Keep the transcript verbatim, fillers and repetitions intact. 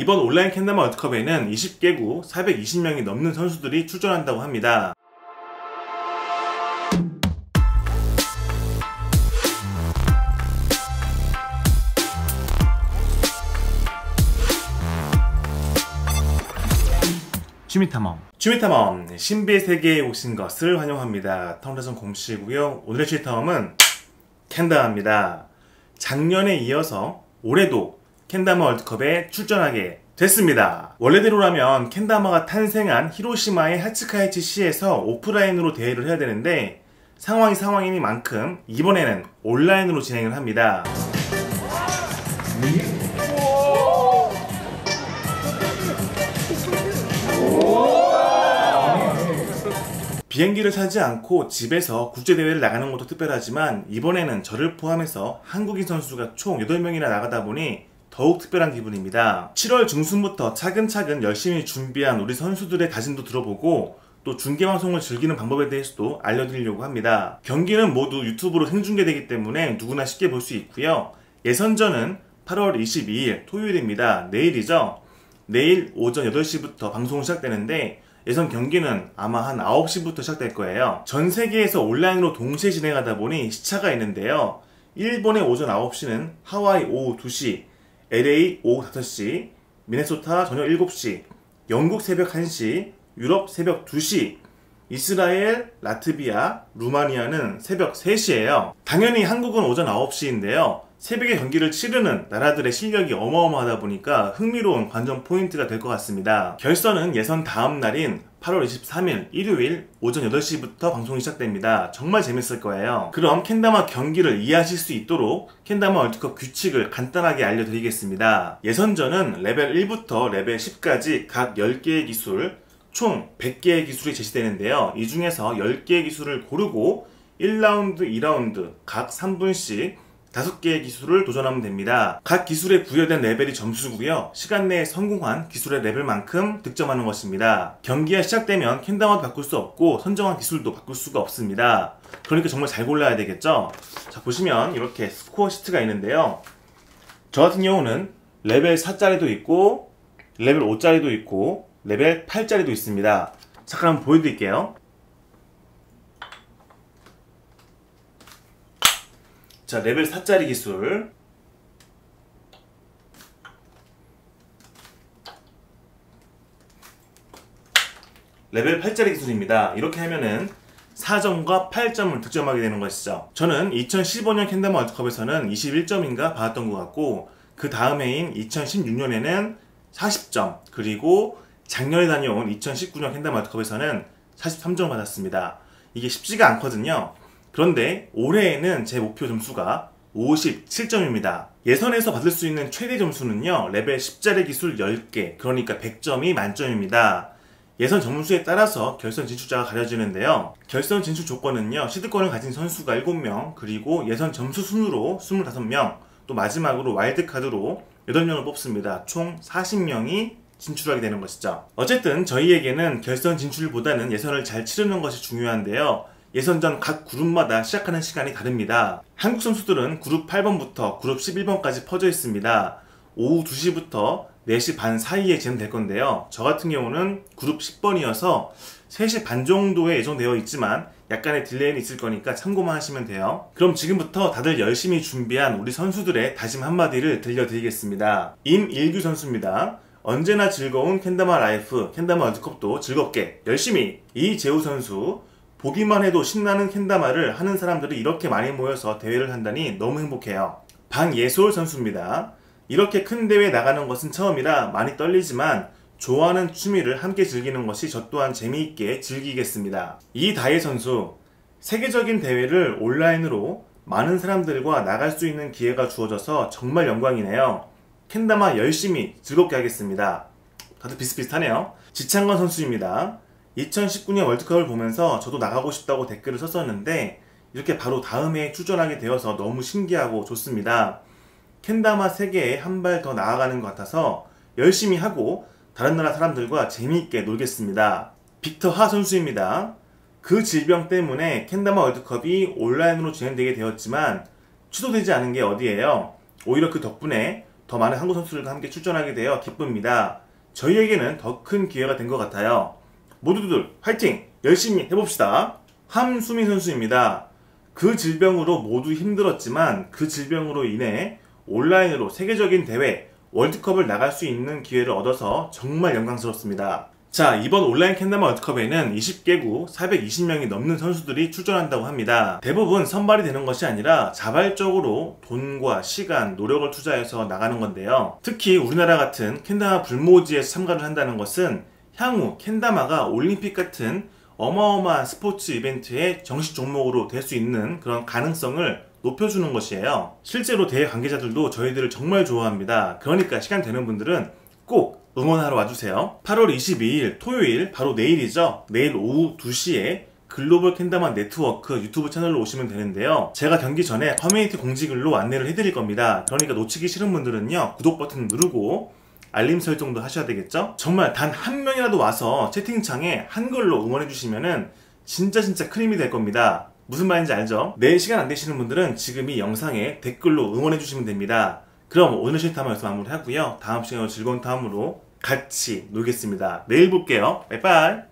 이번 온라인 캔다마 월드컵에는 이십 개국 사백이십 명이 넘는 선수들이 출전한다고 합니다. 취미탐험 취미탐험, 신비의 세계에 오신 것을 환영합니다. 탐험자전 공씨고요. 오늘의 취미탐험은 캔다마입니다. 작년에 이어서 올해도 캔다마 월드컵에 출전하게 됐습니다. 원래대로라면 캔다마가 탄생한 히로시마의 하츠카이치시에서 오프라인으로 대회를 해야 되는데 상황이 상황이니만큼 이번에는 온라인으로 진행을 합니다. 비행기를 타지 않고 집에서 국제대회를 나가는 것도 특별하지만 이번에는 저를 포함해서 한국인 선수가 총 여덟 명이나 나가다 보니 더욱 특별한 기분입니다. 칠월 중순부터 차근차근 열심히 준비한 우리 선수들의 다짐도 들어보고 또 중계방송을 즐기는 방법에 대해서도 알려드리려고 합니다. 경기는 모두 유튜브로 생중계되기 때문에 누구나 쉽게 볼 수 있고요. 예선전은 팔월 이십이일 토요일입니다. 내일이죠. 내일 오전 여덟 시부터 방송 시작되는데 예선 경기는 아마 한 아홉 시부터 시작될 거예요. 전 세계에서 온라인으로 동시에 진행하다 보니 시차가 있는데요. 일본의 오전 아홉 시는 하와이 오후 두 시, 엘에이 오후 다섯 시, 미네소타 저녁 일곱 시, 영국 새벽 한 시, 유럽 새벽 두 시, 이스라엘, 라트비아, 루마니아는 새벽 세 시예요. 당연히 한국은 오전 아홉 시인데요. 새벽에 경기를 치르는 나라들의 실력이 어마어마하다 보니까 흥미로운 관전 포인트가 될 것 같습니다. 결선은 예선 다음 날인 팔월 이십삼일 일요일 오전 여덟 시부터 방송이 시작됩니다. 정말 재밌을 거예요. 그럼 캔다마 경기를 이해하실 수 있도록 캔다마 월드컵 규칙을 간단하게 알려드리겠습니다. 예선전은 레벨 일부터 레벨 십까지 각 열 개의 기술, 총 백 개의 기술이 제시되는데요. 이 중에서 열 개의 기술을 고르고 일 라운드, 이 라운드 각 삼 분씩 다섯 개의 기술을 도전하면 됩니다. 각 기술에 부여된 레벨이 점수고요. 시간 내에 성공한 기술의 레벨만큼 득점하는 것입니다. 경기가 시작되면 캔다마도 바꿀 수 없고 선정한 기술도 바꿀 수가 없습니다. 그러니까 정말 잘 골라야 되겠죠? 자, 보시면 이렇게 스코어 시트가 있는데요. 저 같은 경우는 레벨 사짜리도 있고 레벨 오짜리도 있고 레벨 팔짜리도 있습니다. 잠깐 한번 보여드릴게요. 자, 레벨 사짜리 기술, 레벨 팔짜리 기술입니다. 이렇게 하면은 사 점과 팔 점을 득점하게 되는 것이죠. 저는 이천십오년 캔다마 월드컵에서는 이십일 점인가 받았던 것 같고 그 다음 해인 이천십육년에는 사십 점, 그리고 작년에 다녀온 이천십구년 캔다마 월드컵에서는 사십삼 점을 받았습니다. 이게 쉽지가 않거든요. 그런데 올해에는 제 목표 점수가 오십칠 점입니다. 예선에서 받을 수 있는 최대 점수는요, 레벨 십짜리 기술 열 개, 그러니까 백 점이 만점입니다. 예선 점수에 따라서 결선 진출자가 가려지는데요. 결선 진출 조건은요, 시드권을 가진 선수가 일곱 명, 그리고 예선 점수 순으로 이십오 명, 또 마지막으로 와일드카드로 여덟 명을 뽑습니다. 총 사십 명이 진출하게 되는 것이죠. 어쨌든 저희에게는 결선 진출보다는 예선을 잘 치르는 것이 중요한데요. 예선전 각 그룹마다 시작하는 시간이 다릅니다. 한국 선수들은 그룹 팔 번부터 그룹 십일 번까지 퍼져 있습니다. 오후 두 시부터 네 시 반 사이에 진행될 건데요. 저 같은 경우는 그룹 십 번이어서 세 시 반 정도에 예정되어 있지만 약간의 딜레이는 있을 거니까 참고만 하시면 돼요. 그럼 지금부터 다들 열심히 준비한 우리 선수들의 다짐 한마디를 들려드리겠습니다. 임일규 선수입니다. 언제나 즐거운 캔다마 라이프, 캔다마 월드컵도 즐겁게 열심히. 이재우 선수, 보기만 해도 신나는 캔다마를 하는 사람들이 이렇게 많이 모여서 대회를 한다니 너무 행복해요. 방예솔 선수입니다. 이렇게 큰 대회에 나가는 것은 처음이라 많이 떨리지만 좋아하는 취미를 함께 즐기는 것이 저 또한 재미있게 즐기겠습니다. 이다혜 선수, 세계적인 대회를 온라인으로 많은 사람들과 나갈 수 있는 기회가 주어져서 정말 영광이네요. 캔다마 열심히 즐겁게 하겠습니다. 다들 비슷비슷하네요. 지창건 선수입니다. 이천십구년 월드컵을 보면서 저도 나가고 싶다고 댓글을 썼었는데 이렇게 바로 다음 해에 출전하게 되어서 너무 신기하고 좋습니다. 캔다마 세계에 한 발 더 나아가는 것 같아서 열심히 하고 다른 나라 사람들과 재미있게 놀겠습니다. 빅터 하 선수입니다. 그 질병 때문에 캔다마 월드컵이 온라인으로 진행되게 되었지만 취소되지 않은 게 어디예요. 오히려 그 덕분에 더 많은 한국 선수들과 함께 출전하게 되어 기쁩니다. 저희에게는 더 큰 기회가 된 것 같아요. 모두들 화이팅! 열심히 해봅시다. 함수민 선수입니다. 그 질병으로 모두 힘들었지만 그 질병으로 인해 온라인으로 세계적인 대회 월드컵을 나갈 수 있는 기회를 얻어서 정말 영광스럽습니다. 자, 이번 온라인 캔담화 월드컵에는 이십 개국 사백이십 명이 넘는 선수들이 출전한다고 합니다. 대부분 선발이 되는 것이 아니라 자발적으로 돈과 시간, 노력을 투자해서 나가는 건데요. 특히 우리나라 같은 캔담화 불모지에서 참가를 한다는 것은 향후 캔담화가 올림픽 같은 어마어마한 스포츠 이벤트의 정식 종목으로 될 수 있는 그런 가능성을 높여주는 것이에요. 실제로 대회 관계자들도 저희들을 정말 좋아합니다. 그러니까 시간 되는 분들은 꼭 응원하러 와주세요. 팔월 이십이일 토요일, 바로 내일이죠. 내일 오후 두 시에 글로벌 캔담화 네트워크 유튜브 채널로 오시면 되는데요. 제가 경기 전에 커뮤니티 공지글로 안내를 해드릴 겁니다. 그러니까 놓치기 싫은 분들은요, 구독 버튼 누르고 알림 설정도 하셔야 되겠죠? 정말 단 한 명이라도 와서 채팅창에 한글로 응원해주시면은 진짜 진짜 큰 힘이 될 겁니다. 무슨 말인지 알죠? 내일 시간 안 되시는 분들은 지금 이 영상에 댓글로 응원해주시면 됩니다. 그럼 오늘 실탐 여기서 마무리하고요. 다음 시간에 즐거운 탐으로 같이 놀겠습니다. 내일 볼게요. 빠이빠이.